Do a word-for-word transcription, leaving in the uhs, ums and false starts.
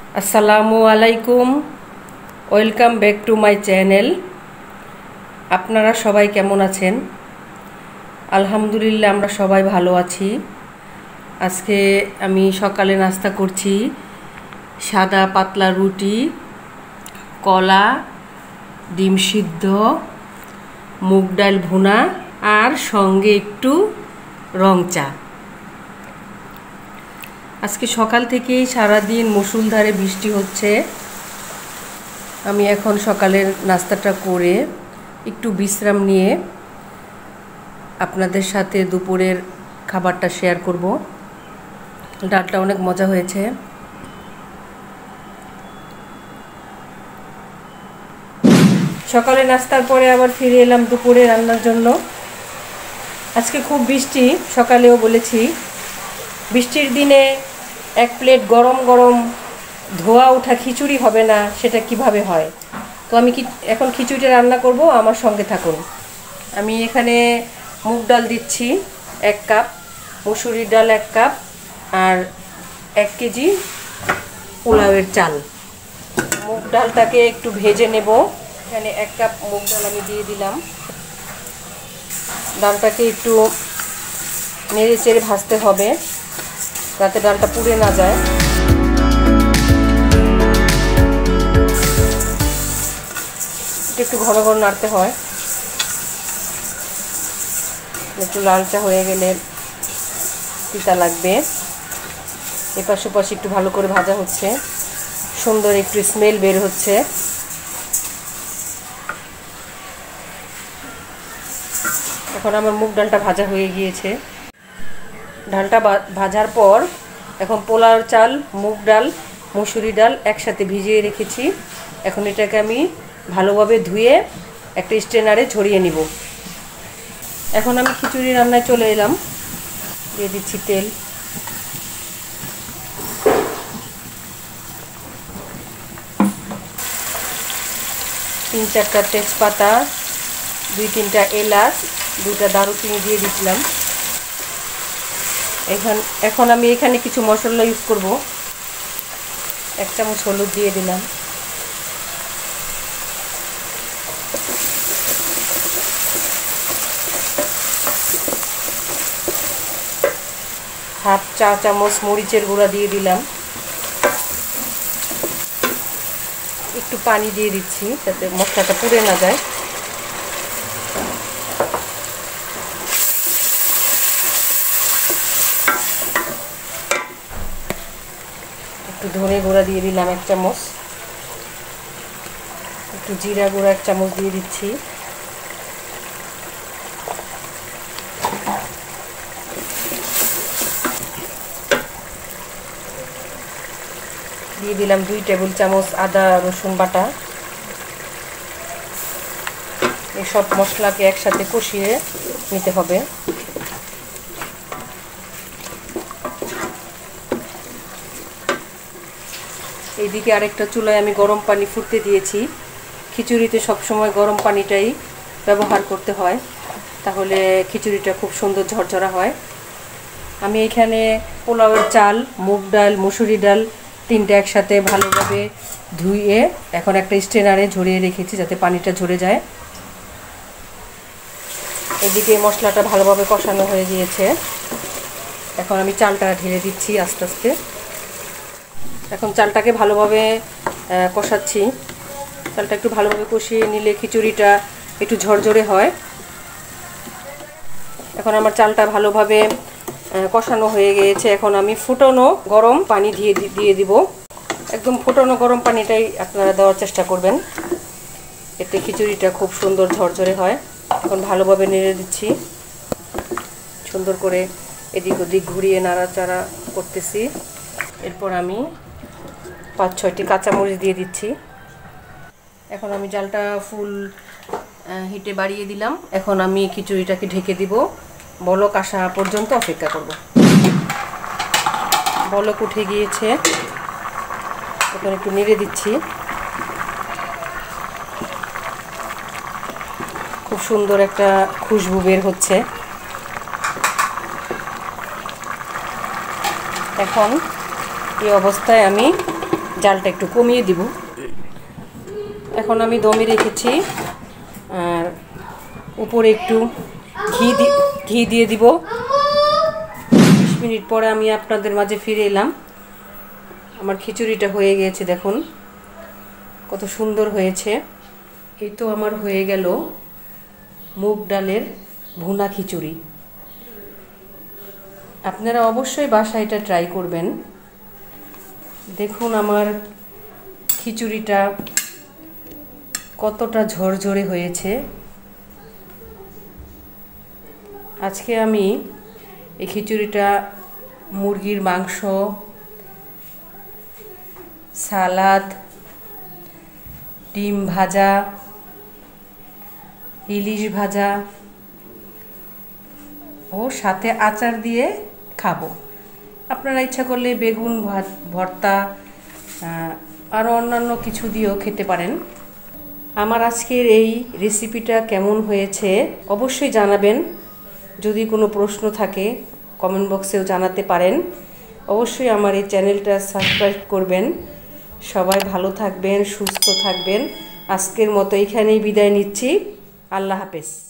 আসসালামু আলাইকুম, welcome back to my channel. আপনারা সবাই কেমন আছেন? আলহামদুলিল্লাহ আমরা সবাই ভালো আছি। আজকে আমি সকালে নাস্তা করছি সাদা পাতলা রুটি, কলা, ডিম সিদ্ধ, মুগ ডাল ভুনা আর সঙ্গে একটু রং চা। আজকে সকাল থেকেই সারাদিন মুষলধারে বৃষ্টি হচ্ছে। আমি এখন সকালের নাস্তাটা করে একটু বিশ্রাম নিয়ে আপনাদের সাথে দুপুরের খাবারটা শেয়ার করব। ডালটা অনেক মজা হয়েছে। সকালে নাস্তার পরে আবার ফিরে এলাম দুপুরে রান্নার জন্য। আজকে খুব বৃষ্টি, সকালেও বলেছি বৃষ্টির দিনে এক প্লেট গরম গরম ধোয়া ওঠা খিচুড়ি হবে না, সেটা কিভাবে হয়। তো আমি কি এখন খিচুড়িটা রান্না করব, আমার সঙ্গে থাকুন। আমি এখানে মুগ ডাল দিচ্ছি এক কাপ, মসুরির ডাল এক কাপ আর এক কেজি পোলাওয়ের চাল। মুগ ডালটাকে একটু ভেজে নেব। এখানে এক কাপ মুগ ডাল আমি দিয়ে দিলাম। ডালটাকে একটু নেড়ে চেড়ে ভাজতে হবে যাতে ডালটা পুড়ে না যায়। একটু ঘন ঘন নাড়তে হয়, একটু লালচা হয়ে গেলে তিতা লাগবে। এপাশ ওপাশ একটু ভালো করে ভাজা হচ্ছে, সুন্দর একটু স্মেল বের হচ্ছে। এখন আমার মুগ ডালটা ভাজা হয়ে গিয়েছে। ডালটা ভাজার পর এখন পোলাওর চাল, মুগ ডাল, মসুরি ডাল একসাথে ভিজিয়ে রেখেছি। এখন এটাকে আমি ভালোভাবে ধুয়ে একটা স্ট্রেনারে ঝরিয়ে নিব। এখন আমি খিচুড়ি রান্নায় চলে এলাম। দিয়ে দিচ্ছি তেল, তিন চারটা তেজপাতা, দুই তিনটা এলাচ, দুইটা দারুচিনি দিয়ে দিচ্ছিলাম। এখন এখন আমি এখানে কিছু মশলা ইউজ করব। এক চামচ হলুদ দিয়ে দিলাম, হাফ চা চামচ মরিচের গুঁড়া দিয়ে দিলাম, একটু পানি দিয়ে দিচ্ছি যাতে মশলাটা পুড়ে না যায়। একটু ধনে গুঁড়া দিয়ে দিলাম এক চামচ, একটু জিরা গুঁড়া এক চামচ দিয়ে দিচ্ছি, দিয়ে দিলাম দুই টেবিল চামচ আদা রসুন বাটা। এই সব মশলাকে একসাথে কষিয়ে নিতে হবে। এইদিকে আরেকটা চুলায় আমি গরম পানি ফুটতে দিয়েছি। খিচুড়িতে সবসময় গরম পানিটাই ব্যবহার করতে হয়, তাহলে খিচুড়িটা খুব সুন্দর ঝরঝরা হয়। আমি এখানে পোলাওয়ের চাল, মুগ ডাল, মসুরি ডাল তিনটে একসাথে ভালোভাবে ধুয়ে এখন একটা স্ট্রেনারে ঝরিয়ে রেখেছি যাতে পানিটা ঝরে যায়। এদিকে মশলাটা ভালোভাবে কষানো হয়ে গিয়েছে। এখন আমি চালটা ঢেলে দিচ্ছি আস্তে আস্তে। এখন চালটাকে ভালোভাবে কষাচ্ছি। চালটা একটু ভালোভাবে কষিয়ে নিলে খিচুড়িটা একটু ঝরঝরে হয়। এখন আমার চালটা ভালোভাবে কষানো হয়ে গিয়েছে। এখন আমি ফুটানো গরম পানি দিয়ে দিয়ে দিব। একদম ফুটানো গরম পানিটাই আপনারা দেওয়ার চেষ্টা করবেন, এতে খিচুড়িটা খুব সুন্দর ঝরঝরে হয়। এখন ভালোভাবে নেড়ে দিচ্ছি, সুন্দর করে এদিক ওদিক ঘুরিয়ে নাড়াচাড়া করতেছি। এরপর আমি পাঁচ ছয়টি কাঁচামরিচ দিয়ে দিচ্ছি। এখন আমি জালটা ফুল হিটে বাড়িয়ে দিলাম। এখন আমি খিচুড়িটাকে ঢেকে দিব, বলক আসা পর্যন্ত অপেক্ষা করব। বলক উঠে গিয়েছে, এখন একটু নেড়ে দিচ্ছি। খুব সুন্দর একটা খুশবু বের হচ্ছে। এখন এই অবস্থায় আমি জালটা একটু কমিয়ে দিব। এখন আমি দমে রেখেছি, আর উপরে একটু ঘি ঘি দিয়ে দিব। বিশ মিনিট পরে আমি আপনাদের মাঝে ফিরে এলাম। আমার খিচুড়িটা হয়ে গিয়েছে, দেখুন কত সুন্দর হয়েছে। এই তো আমার হয়ে গেল মুগ ডালের ভুনা খিচুড়ি। আপনারা অবশ্যই বাসায় এটা ট্রাই করবেন। দেখুন আমার খিচুড়িটা কতটা ঝরঝরে হয়েছে। আজকে আমি এই খিচুড়িটা মুরগির মাংস, সালাদ, ডিম ভাজা, ইলিশ ভাজা ও সাথে আচার দিয়ে খাবো। আপনারা ইচ্ছা করলে বেগুন ভর্তা আরও অন্যান্য কিছু দিয়েও খেতে পারেন। আমার আজকের এই রেসিপিটা কেমন হয়েছে অবশ্যই জানাবেন। যদি কোনো প্রশ্ন থাকে কমেন্ট বক্সেও জানাতে পারেন। অবশ্যই আমার এই চ্যানেলটা সাবস্ক্রাইব করবেন। সবাই ভালো থাকবেন, সুস্থ থাকবেন। আজকের মতো এখানেই বিদায় নিচ্ছি। আল্লাহ হাফেজ।